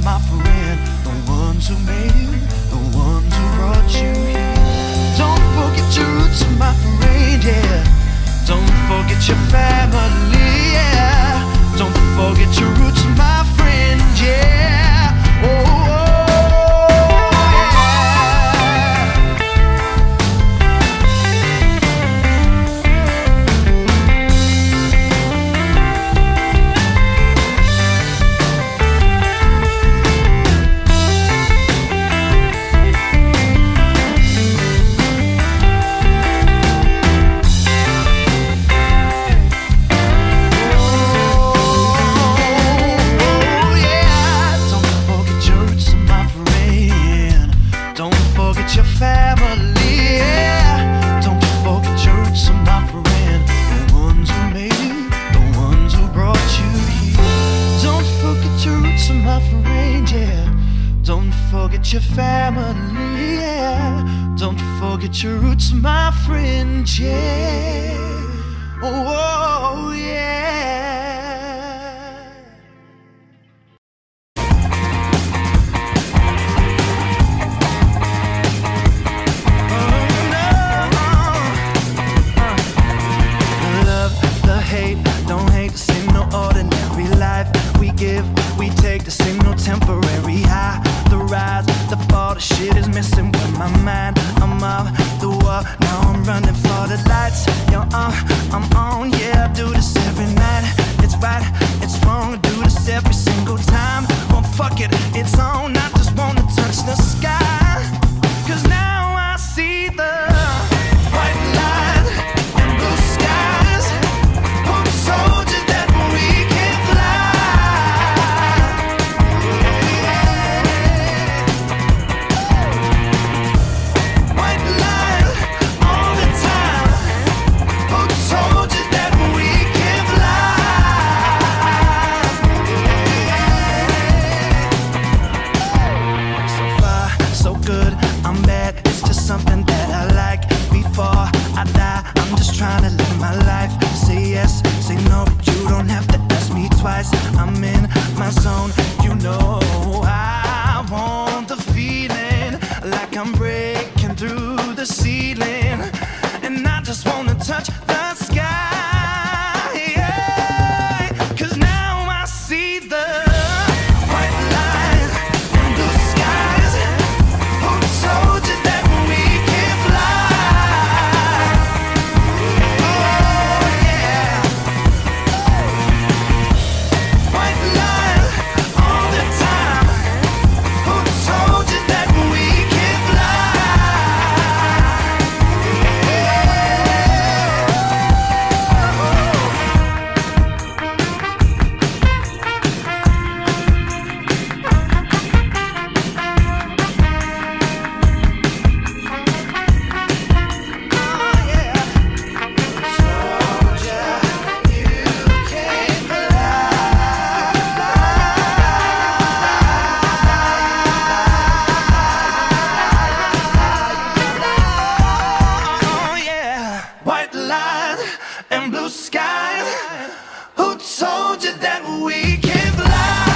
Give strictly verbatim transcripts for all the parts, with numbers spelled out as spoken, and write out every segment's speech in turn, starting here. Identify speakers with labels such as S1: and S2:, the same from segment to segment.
S1: my friend. The ones who made you, the ones who brought you here. Don't forget your roots, my friend, yeah. Don't forget your family, yeah. Don't forget your roots, my friend, yeah. Oh, oh. Your family, yeah. Don't forget your roots, my friend, yeah. Oh, oh yeah. Oh, no. Love, the hate, don't hate to see no ordinary life. We give, we take, to see no temporary high. The rise, the fall, the shit is missing with my mind. I'm off the wall, now I'm running for the lights. Yo, uh, I'm on, yeah, I do this every night. It's right, it's wrong, I do this every single time. Well, fuck it, it's on, I just wanna touch the sky. Cause now I see the white light and blue skies. Who told you that we can fly? Something that I like. Before I die, I'm just trying to live my life. Say yes, say no, you don't have to ask me twice. I'm in my zone, you know I want the feeling like I'm breaking through the ceiling, and I just wanna touch the sky, yeah. Cause now I see the white line and blue skies. Who told you that and blue skies. Who told you that we can fly?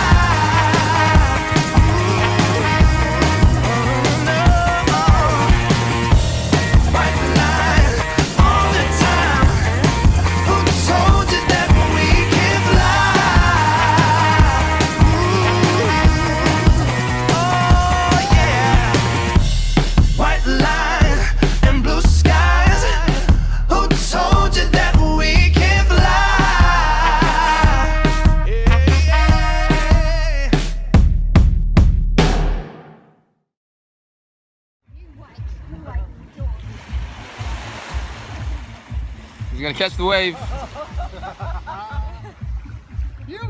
S1: White line all the time. Who told you that we can fly? Oh yeah. White line and blue skies. Who told you that we can fly?
S2: He's gonna catch the wave. You.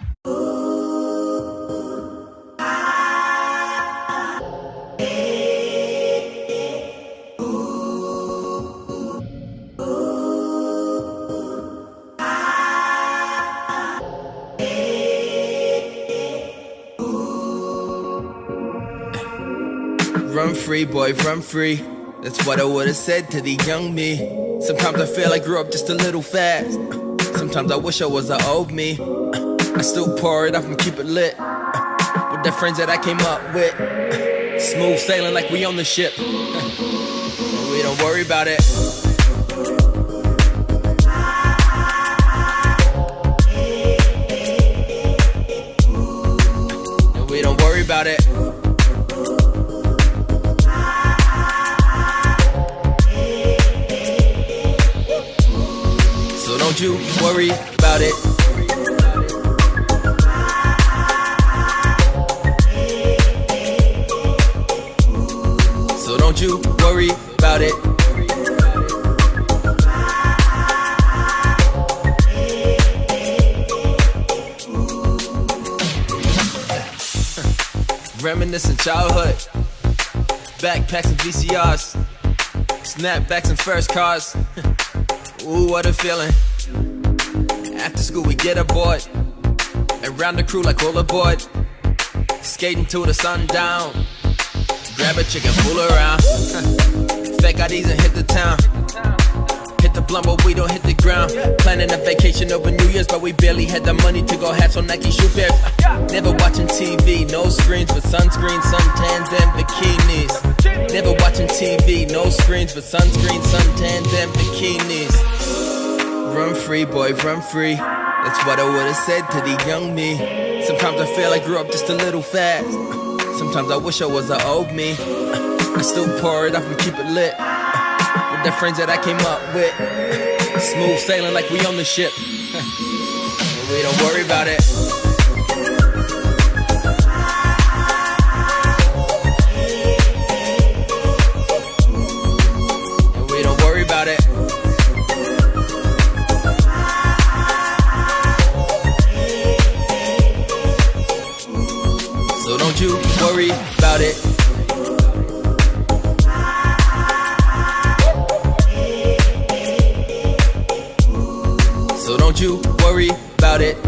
S3: Run free, boy, run free. That's what I would've said to the young me. Sometimes I feel I grew up just a little fast. Sometimes I wish I was an old me. I still pour it up and keep it lit. But the friends that I came up with. Smooth sailing like we on the ship. We don't worry about it. We don't worry about it. So don't you worry about it. So don't you worry about it. Reminiscent childhood, backpacks and V C Rs, snapbacks and first cars. Ooh, what a feeling. After school we get aboard, around the crew like rollerboard, skating till the sun down, grab a chick and fool around. Fake I Ds and hit the town, hit the blunt but we don't hit the ground. Planning a vacation over New Year's but we barely had the money to go have some Nike shoe pairs. Never watching T V, no screens but sunscreen, suntans and bikinis. Never watching T V, no screens but sunscreen, suntans and bikinis. Run free, boy, run free. That's what I would've said to the young me. Sometimes I feel I grew up just a little fast. Sometimes I wish I was the old me. I still pour it up and keep it lit with the friends that I came up with. Smooth sailing like we on the ship. We don't worry about it. We don't worry about it. So don't you worry about it. So don't you worry about it.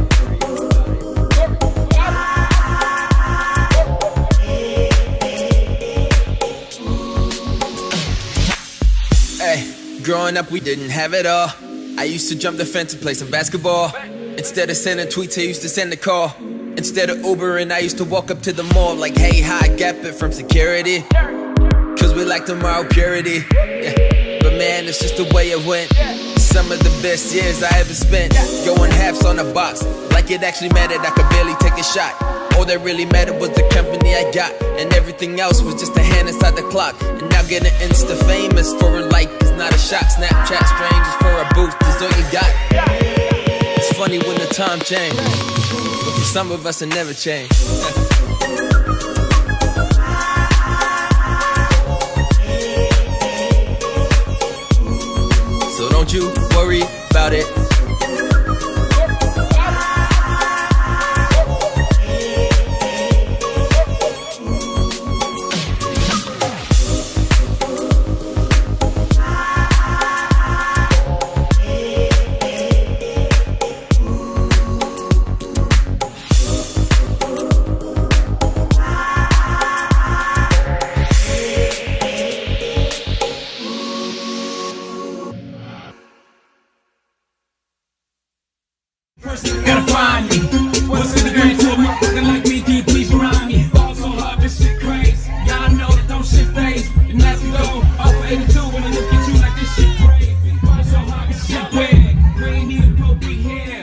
S3: Hey, growing up we didn't have it all. I used to jump the fence and play some basketball. Instead of sending tweets I used to send a call. Instead of Ubering, I used to walk up to the mall like, hey, hi, gap it from security. Cause we like tomorrow purity. Yeah. But man, it's just the way it went. Some of the best years I ever spent. Going halves on a box, like it actually mattered, I could barely take a shot. All that really mattered was the company I got, and everything else was just a hand inside the clock. And now getting insta famous for a like is not a shot. Snapchat strangers for a boost is all you got. It's funny when the time changed, but for some of us it never changed. So don't you worry about it.
S4: Gotta find me. What's in the game for me? Looking like me, can you please remind me? Ball so hard, this shit crazy. Y'all know that don't shit phase. And as we go off of eighty-two, when I look at you like this shit crazy. Ball so hard, this shit weird. We ain't even go be here.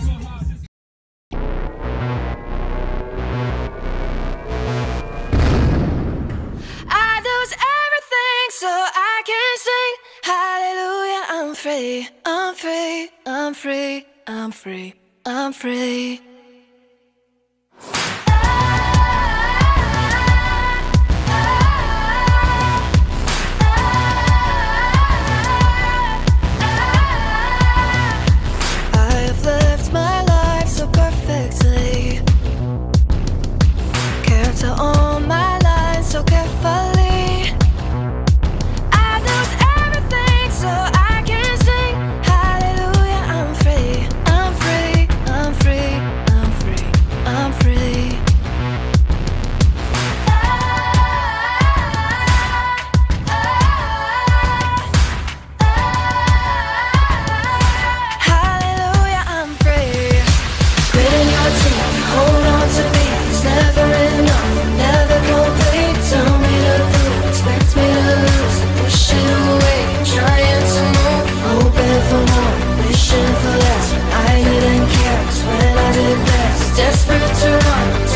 S5: I lose everything so I can sing hallelujah. I'm free, I'm free, I'm free, I'm free, I'm free. I've lived my life so perfectly, cared to own my lines so carefully. I lose everything so I can sing hallelujah. I'm free, I'm free, I'm free,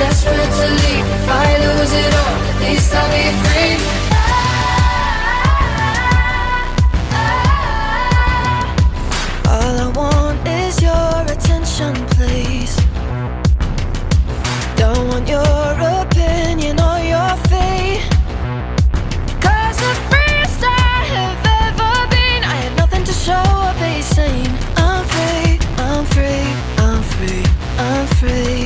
S5: desperate to leave. If I lose it all, at least I'll be free. All I want is your attention, please. Don't want your opinion or your fate. Cause the freest I have ever been, I had nothing to show or be seen. I'm free, I'm free, I'm free, I'm free.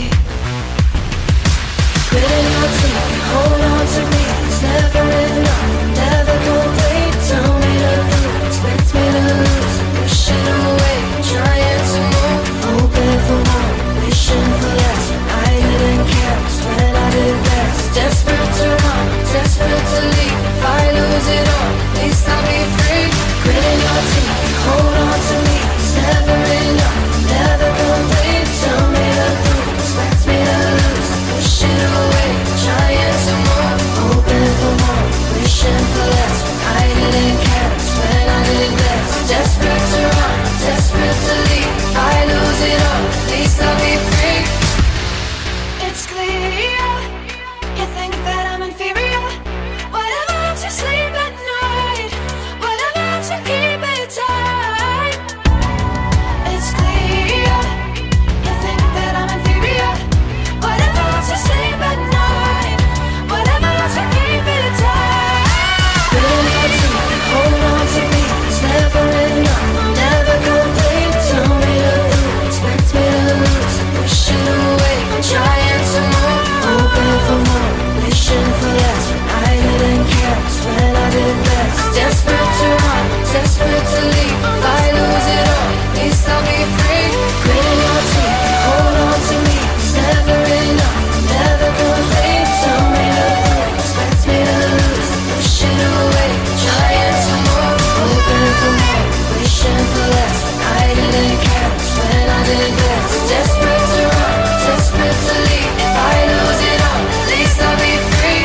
S5: Gritting your teeth, hold on to me. It's never enough, never complete. Tell me to lose, expect me to lose. Pushing away, trying to move. Hoping for more, wishing for less. I didn't care, it's when I did best. Desperate to run, desperate to leave. If I lose it all, at least I'll be free. Gritting your teeth, hold on to me. It's never enough, never complete. Tell me to lose, expect me to lose. Pushing away, trying to move. Hoping for more, wishing for less. I didn't care, it's when I did best. Desperate to run, desperate to leave. If I lose it all, at least I'll be free. It's clear, you think that I'm inferior. Whatever helps you sleep at night, whatever helps you keep it tight. It's clear, you think that I'm inferior. Whatever helps you sleep at night, whatever helps you keep it tight. Gritting your teeth, hold on to me. It's never enough, never complete. Tell me to lose, expect me to lose. Pushing away, I'm trying to move. Hoping for more, wishing for less. I didn't care, it's when I did best. Desperate to run, desperate to leave. If I lose it all, at least I'll be free. Gritting your teeth, hold on to me. It's never enough, never complete. Tell me to lose, expect me to lose. Pushing away, trying to move. Hoping for more, wishing for less. I didn't care, it's when I did best. Desperate to run, desperate to leave. If I lose it all, at least I'll be free.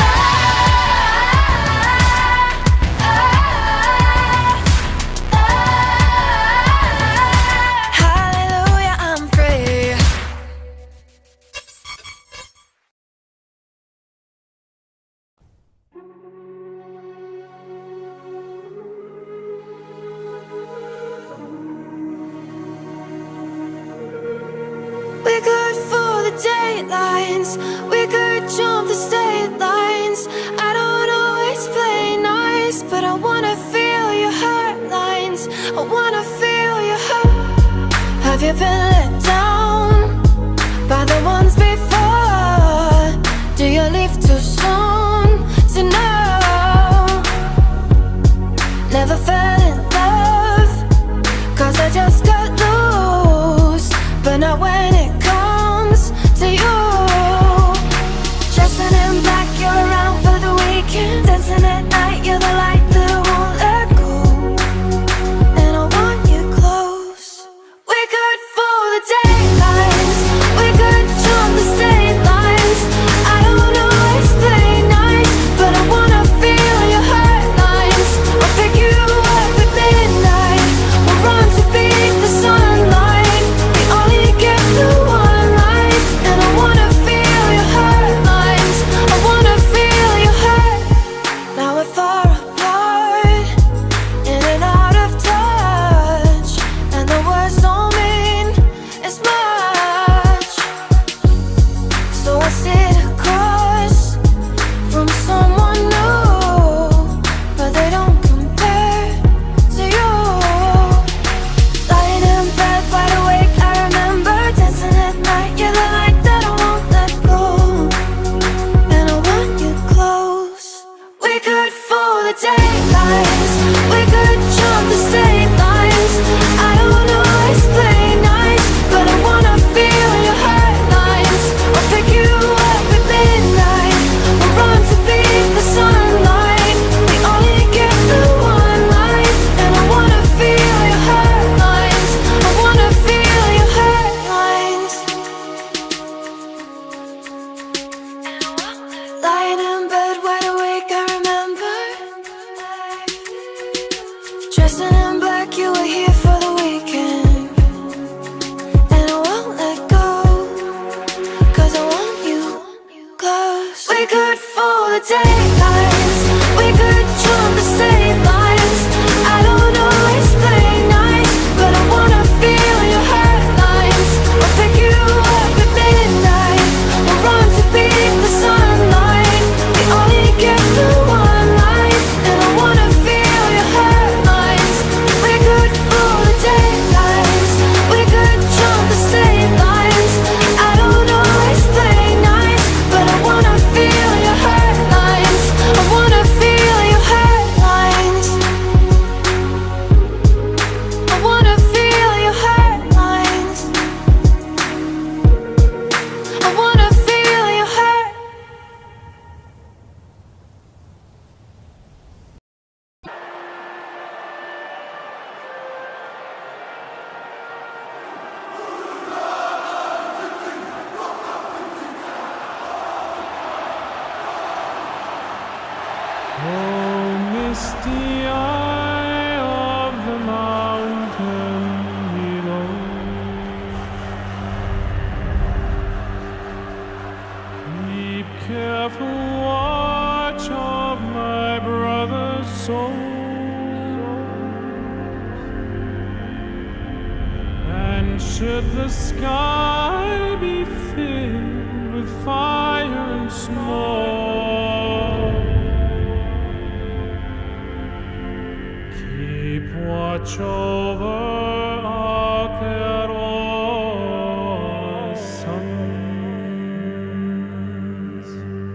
S5: Hallelujah, I'm free. We could fool the datelines, we could jump the state lines. I don't always play nice, but I wanna feel your hurt lines. I wanna feel your hurt. Have you been let down by the ones before? Do you leave too soon to know? Never fell in love, cause I just got loose. But not when it comes to you. Dressing in black, you're around for the weekend. Dancing at night, you're the light that I won't let go. And I want you close. We could fool the the daylights. We could jump the state lines. I don't always play nice, but I wanna feel your headlines. I'll pick you up at midnight. We'll run to beat the sunlight. We only get through one life, and I wanna feel your headlines. We could fool the daylights. We could jump the state lines. I don't always play nice, but I wanna feel your headlines. I wanna feel your headlines. I wanna feel your headlines. I wanna feel your head.
S6: Oh, misty eye of the mountain below, keep careful watch of my brother's soul, and should the sky be filled with fire and smoke, keep watch over Aotearoa's sons.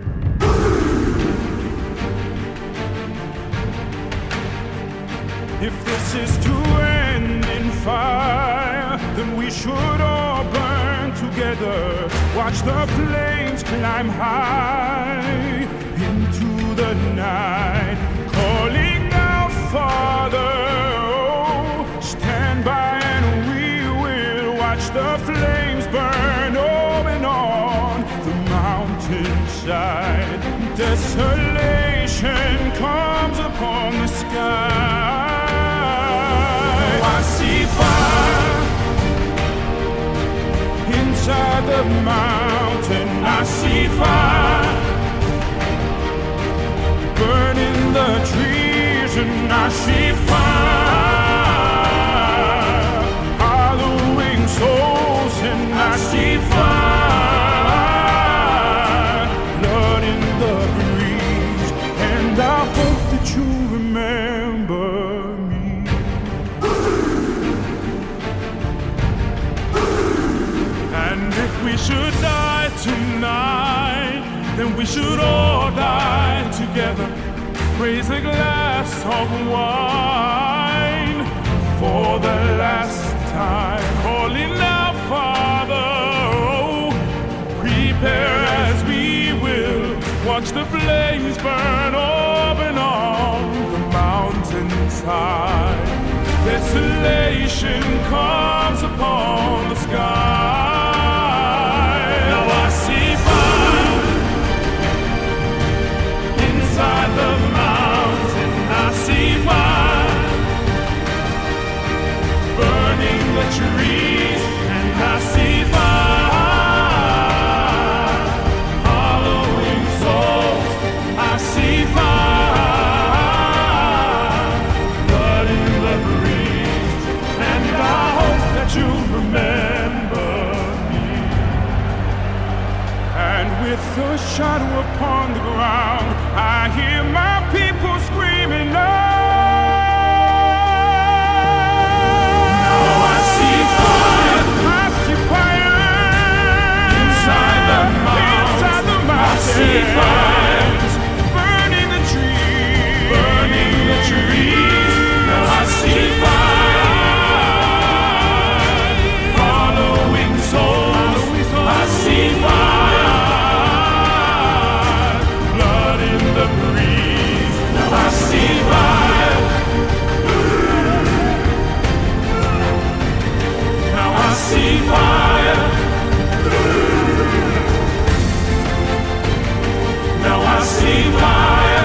S7: If this is to end in fire, then we should all burn together. Watch the flames climb high into the night, calling out, Father, oh, stand by and we will watch the flames burn open on the mountainside. Desolation comes upon the sky. I see fire inside the mountain. I see fire burning the trees, and I see fire hollowing souls, and I see fire blood in the breeze, and I hope that you remember me. And if we should die tonight, then we should all die together. Raise a glass of wine for the last time, calling out, Father, oh, prepare as we will watch the flames burn open on the mountainside. Desolation comes upon the sky. Now I see fire inside the mountain. I see fire burning the trees, and I see fire hollowing souls. I see fire blood in the breeze, and I hope that you remember me. And with the shadow upon the ground, I hear my people screaming out. Now I see fire, I see fire inside the mountain. Inside the mountain. I see fire burning the trees, burning the trees. Now I see fire hollowing souls. I see fire blood in the breeze. Now I see fire. Now I see fire. Now I see fire.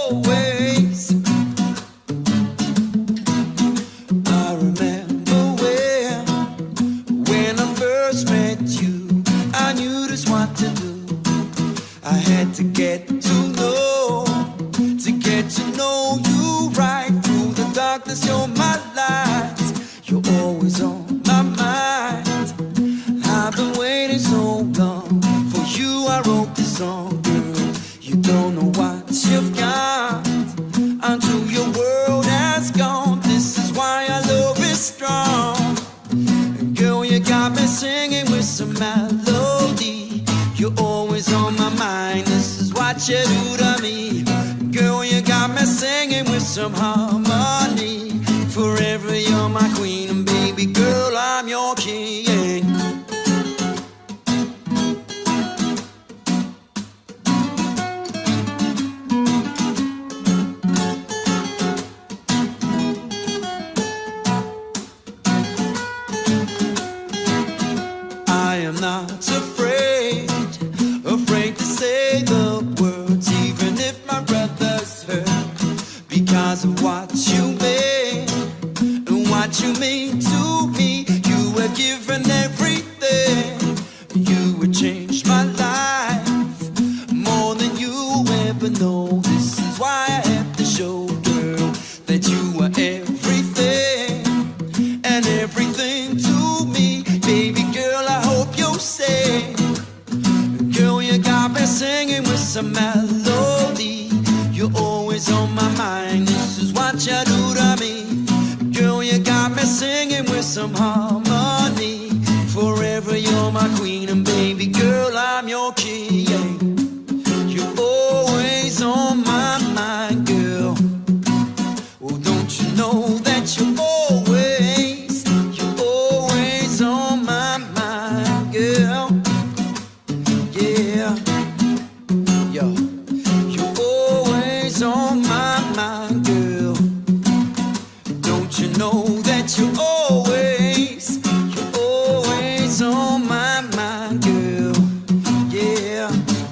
S8: always. I remember when, when I first met you, I knew just what to do. I had to get to know, to get to know you right through the darkness. You're my light, you're always on my mind. I've been waiting so long for you. I wrote this song, girl. You don't know what you've got until your world has gone. This is why our love is strong. And girl, you got me singing with some melody. You're always on my mind. This is what you do to me. Girl, you got me singing with some harmony. Forever you're my queen, and baby girl, I'm your king. I am not afraid, afraid to say the words, even if my brother's hurt, because of what you made and what you mean to me. You have given everything, you have changed my life more than you ever know. This is why I have to show, girl, that you are everything and everything to me. Baby girl, I hope you say, girl, you got me singing with some melody. You're always on my mind. This is what you do to me. Girl, you got me singing with some harmony. Forever you're my queen, and baby girl, I'm your king. You're always on my mind, girl. Oh, don't you know that you're always, you're always on my mind, girl. Yeah, yo, you're always on my mind, girl. Don't you know that you're always, you're always on my mind, girl. Yeah.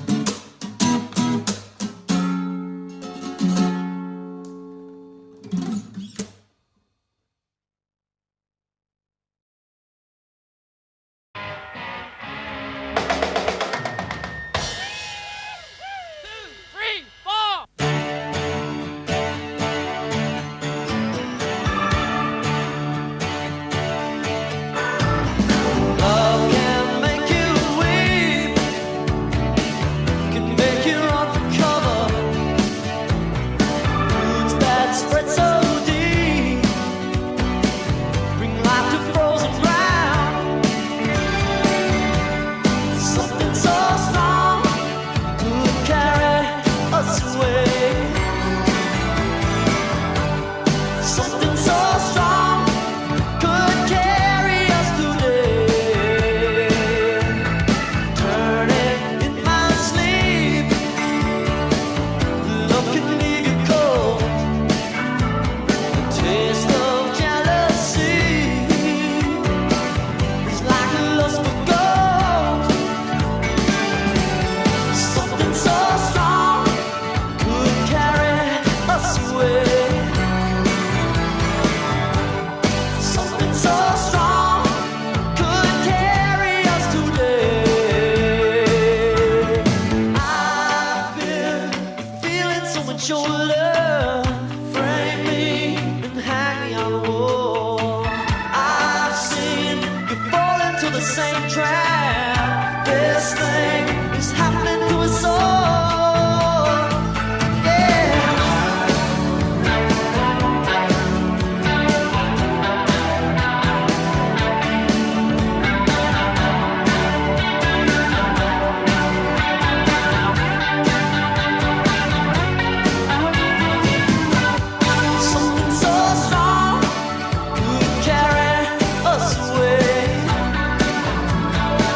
S8: Love can make you weep, can make you run for cover. Roots that spread so deep, bring life to frozen ground. Something so strong could carry us away. Something so strong could carry us today. Turning in my sleep, love can leave you cold. The taste of jealousy is like a lust for gold. Something so strong could carry us away. Something so strong could carry us today. I've been feeling so much your love, frame me and hang me on the wall. I've seen you fall into the same trap. This thing is happening to us all. Yeah. Something so strong could carry us away.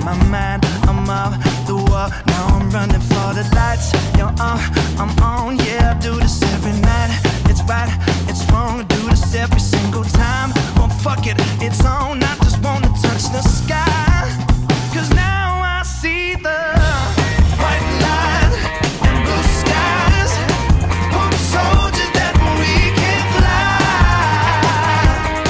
S1: my mind. I'm off the wall, now I'm running for the lights. Yo, uh, I'm on, yeah, I do this every night. It's right, it's wrong, I do this every single time. Well, fuck it, it's on, I just wanna touch the sky. Cause now I see the white light and blue skies. Who told you that we can fly?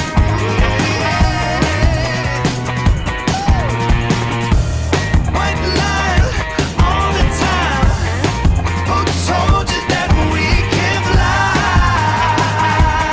S1: White light all the time. Who told you that we can fly?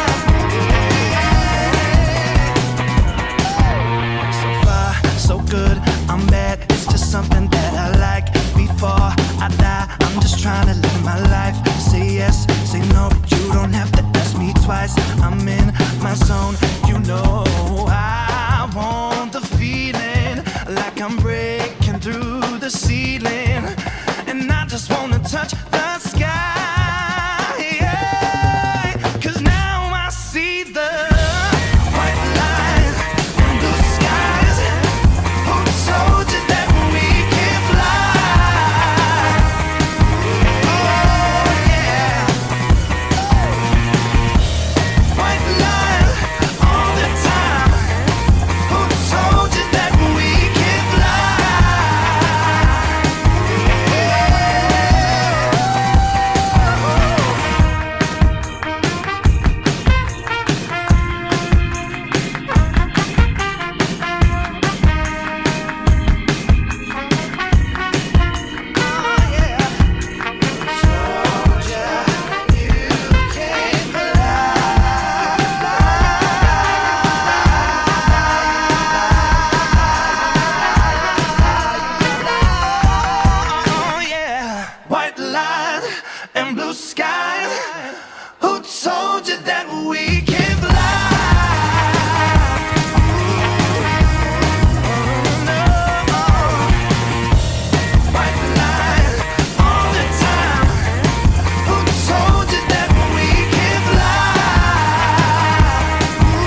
S1: So far, so good, I'm bad. It's just something that I like. Before I die, I'm just trying to live my life. Say yes, say no, you don't have to ask me twice. I'm in my zone, you know I want the feeling like I'm breaking through the ceiling, and I just wanna touch the sky. Yeah. Cause now I see the white light and blue skies. Who told you that we can fly? Oh yeah. White light all the time. Who told you that we can and blue skies. Who told you that we can fly? White light all the time. Who told you that we can fly?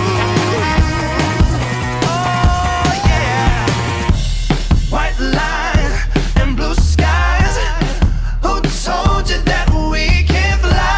S1: Oh yeah. White light and blue skies. Who told you that we can fly?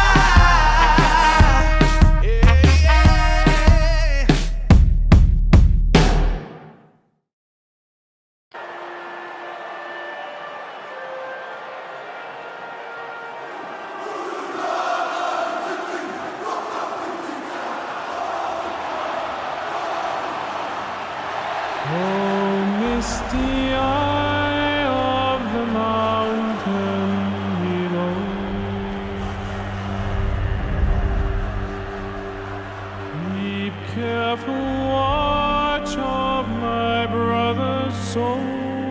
S6: Oh, misty eye of the mountain below, keep careful watch of my brother's soul,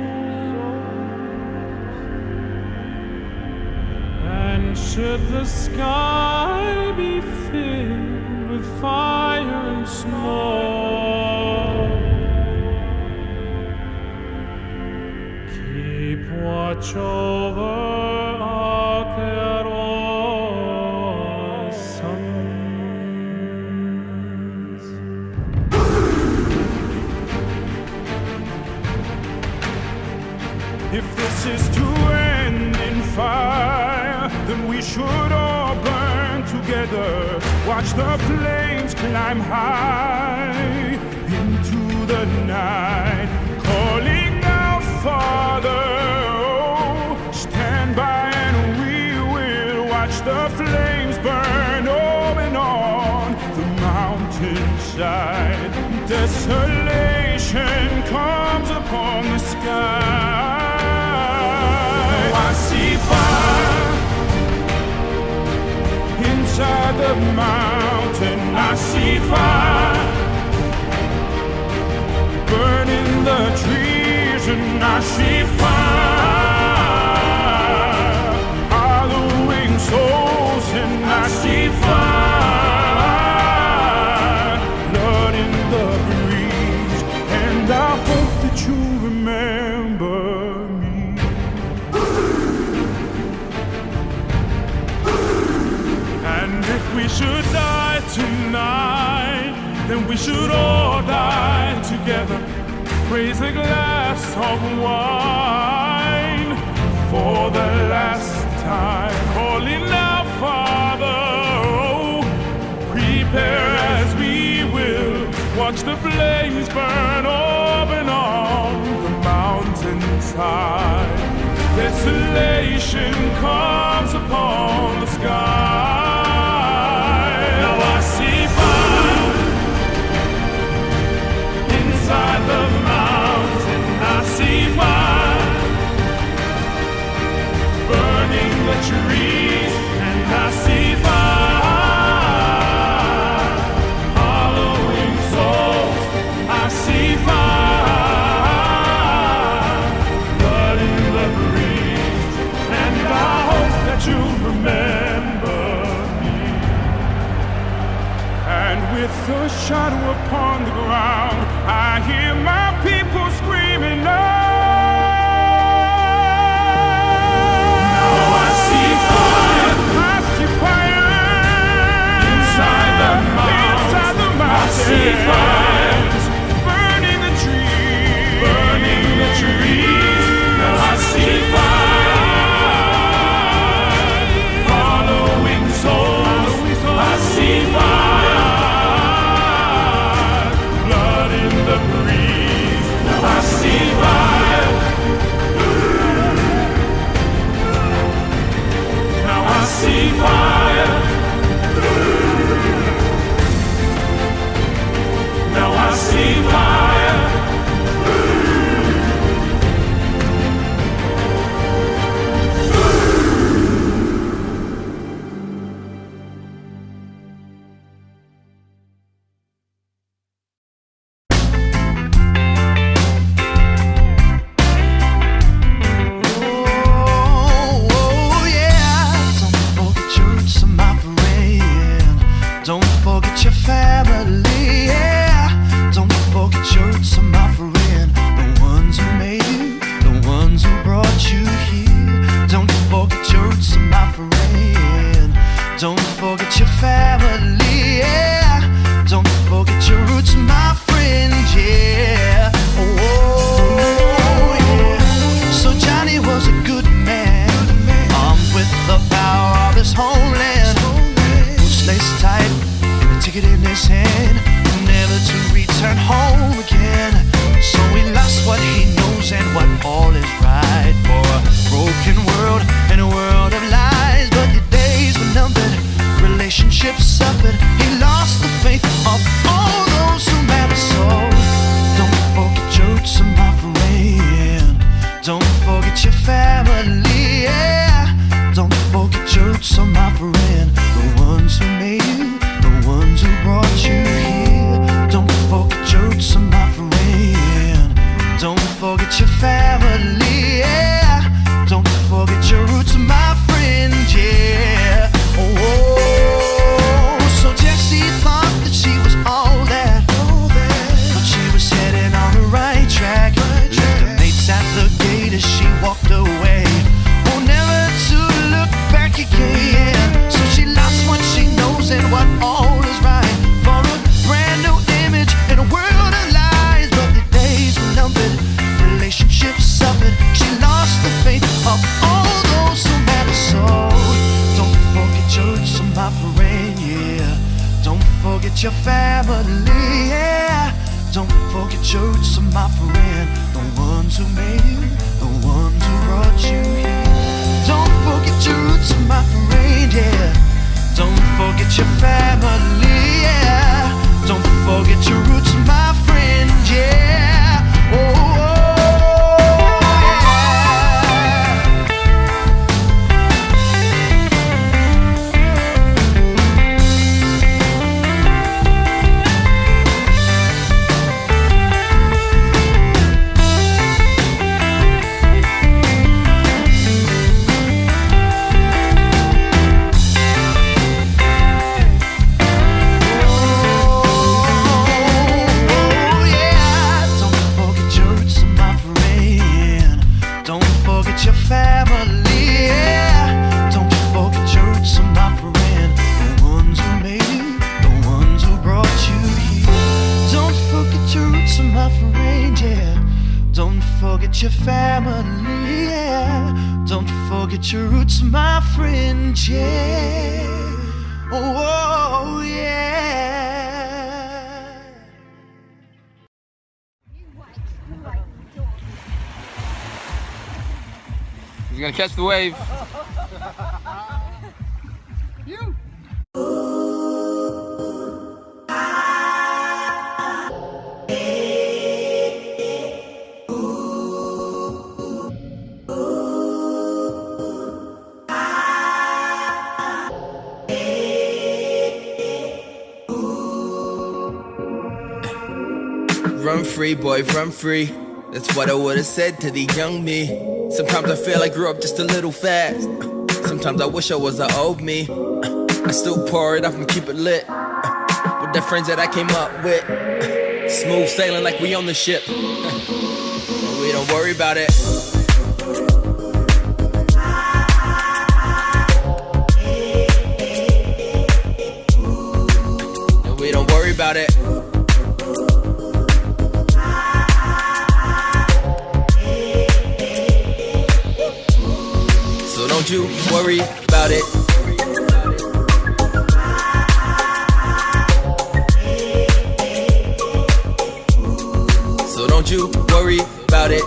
S6: and should the sky be filled with fire and smoke, keep watch over Akero's sons.
S7: If this is to end in fire, then we should all burn together. Watch the flames climb high into the night, calling out, Father, oh, stand by and we will watch the flames burn open on the mountainside. Desolation comes upon the sky. I see fire inside the mountain. I see fire burning the trees, and I see fire hollowing souls, and I see fire blood in the breeze, and I hope that you remember me. And if we should die tonight, then we should all die together. Raise a glass glass of wine for the last time, calling out, Father, oh, prepare as we will watch the flames burn open on the mountainside. Desolation comes upon the sky. Now I see fire inside the mountain. I see fire burning the trees, and I see fire hollowing souls. I see fire, blood in the breeze, and I hope that you'll remember me. And with the shadow upon the ground, I hear my people screaming out. Now I see fire, I see fire inside the mountain. Inside the mountain. I see fires burning the trees, burning the trees. Now I see fire following souls. I see fire, blood in the breeze. Now I see fire. Now I see fire. Now I see fire.
S1: Your family, yeah. Don't forget your roots, my friend. The ones who made you, the ones who brought you here. Don't forget your roots, my friend, yeah. Don't forget your family, yeah. Don't forget your roots, my friend, yeah. Oh, oh, forget your family, yeah. Don't forget your roots, my friend, yeah. Oh, yeah.
S2: He's gonna catch the wave.
S4: You.
S3: Run free, boy, run free. That's what I would've said to the young me. Sometimes I feel I grew up just a little fast. Sometimes I wish I was the old me. I still pour it up and keep it lit with the friends that I came up with. Smooth sailing like we on the ship. We don't worry about it. We don't worry about it. So don't you worry about it. So don't you worry about it.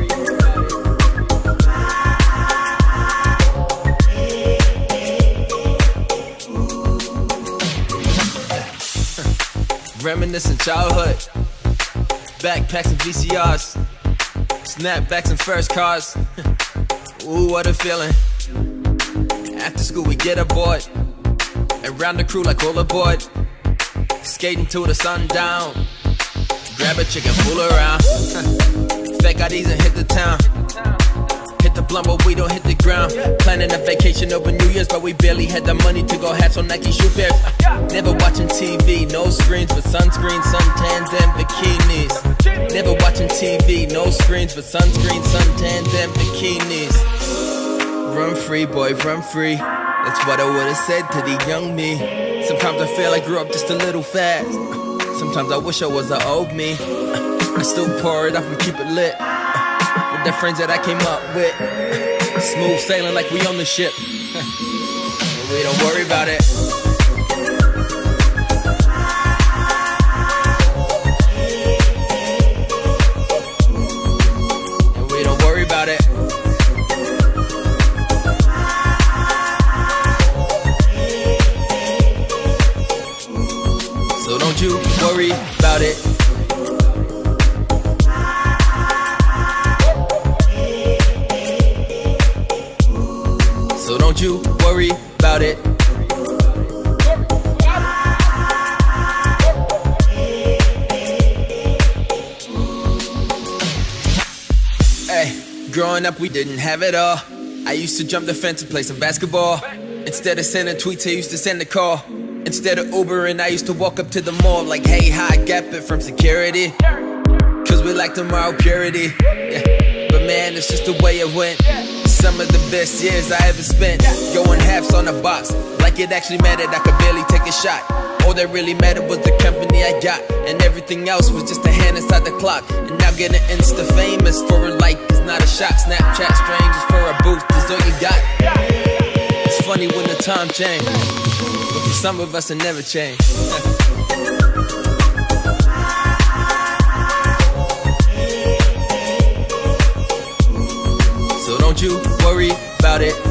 S3: Reminiscing childhood, backpacks and V C Rs, snapbacks and first cars. Ooh, what a feeling. After school we get aboard and round the crew like all aboard, skating till the sun down. Grab a chick and fool around. Fake I Ds and hit the town. Hit the blunt but we don't hit the ground. Planning a vacation over New Year's but we barely had the money to go hats on Nike shoe pairs. Never watching T V, no screens but sunscreen, suntans and bikinis. Never watching T V, no screens but sunscreen, suntans and bikinis. Run free, boy, run free. That's what I would've said to the young me. Sometimes I feel I grew up just a little fast. Sometimes I wish I was the old me. I still pour it up and keep it lit with the friends that I came up with. Smooth sailing like we on the ship. We don't worry about it. We don't worry about it. So don't you worry about it. So don't you worry about it. Hey, growing up we didn't have it all. I used to jump the fence and play some basketball. Instead of sending tweets, I used to send a call. Instead of Ubering, I used to walk up to the mall like, hey, hi, gap it from security. Cause we like tomorrow purity. Yeah. But man, it's just the way it went. Some of the best years I ever spent. Going halves on a box, like it actually mattered, I could barely take a shot. All that really mattered was the company I got, and everything else was just a hand inside the clock. And now getting Insta famous for a like is not a shot. Snapchat strangers for a boost is all you got. It's funny when the time change, but for some of us it never changed. So don't you worry about it.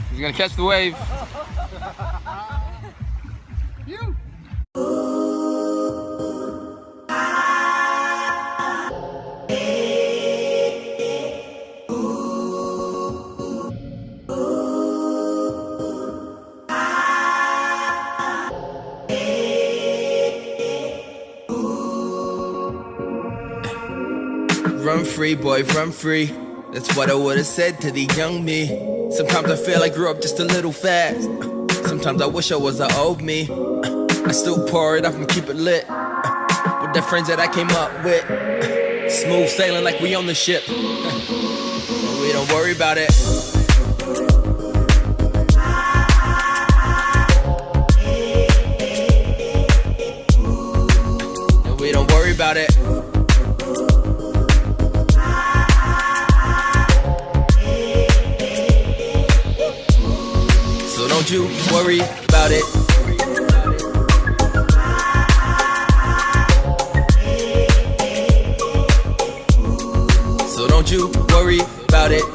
S2: He's gonna catch the wave.
S1: You.
S3: Run free, boy, run free. That's what I would've said to the young me. Sometimes I feel I grew up just a little fast. Sometimes I wish I was an old me. I still pour it up and keep it lit with the friends that I came up with. Smooth sailing like we on the ship. We don't worry about it. We don't worry about it. So don't you worry about it. So don't you worry about it.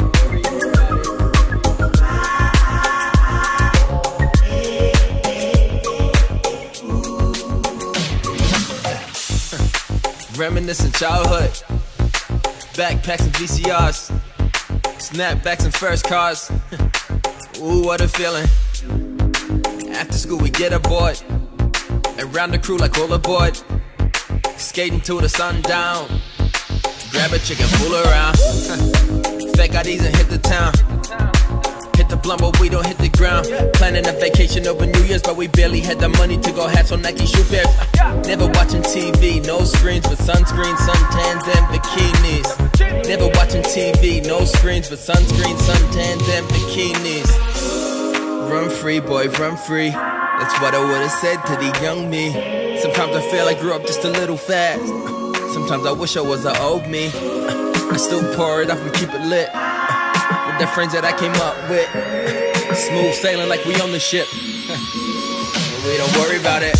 S3: Reminiscing childhood, backpacks and V C Rs, snapbacks and first cars. Ooh, what a feeling. After school we get aboard and round the crew like rollerboard, skating till the sun down. Grab a chick and fool around. Fake I Ds and hit the town. Hit the blunt but we don't hit the ground. Planning a vacation over New Year's but we barely had the money to go have some Nike shoe pairs. Never watching T V, no screens but sunscreen, suntans and bikinis. Never watching T V, no screens but sunscreen, suntans and bikinis. Run free, boy, run free. That's what I would've said to the young me. Sometimes I feel I grew up just a little fast. Sometimes I wish I was an old me. I still pour it up and keep it lit with the friends that I came up with. Smooth sailing like we on the ship. We don't worry about it.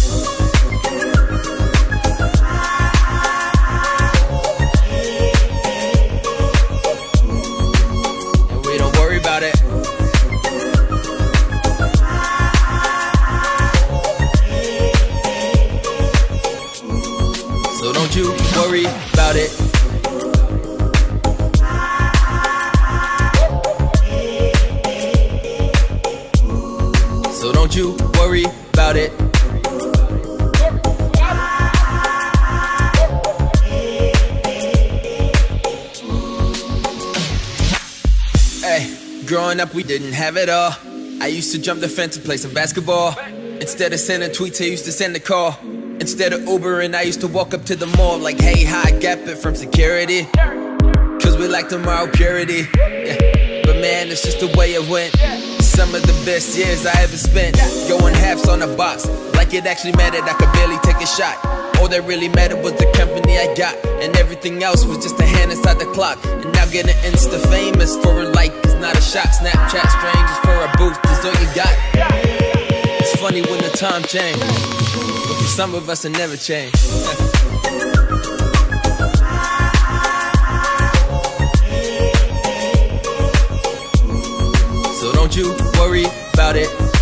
S3: We don't worry about it. So don't you worry about it. So don't you worry about it. Hey, growing up we didn't have it all. I used to jump the fence and play some basketball. Instead of sending tweets, I used to send a call. Instead of Ubering, I used to walk up to the mall like, hey, hi, gap it from security. Cause we like tomorrow purity. Yeah. But man, it's just the way it went. Some of the best years I ever spent. Going halves on a box, like it actually mattered, I could barely take a shot. All that really mattered was the company I got, and everything else was just a hand inside the clock. And now getting Insta famous for a like is not a shot. Snapchat strangers for a boost is all you got. It's funny when the time change, but for some of us it never changed. So don't you worry about it.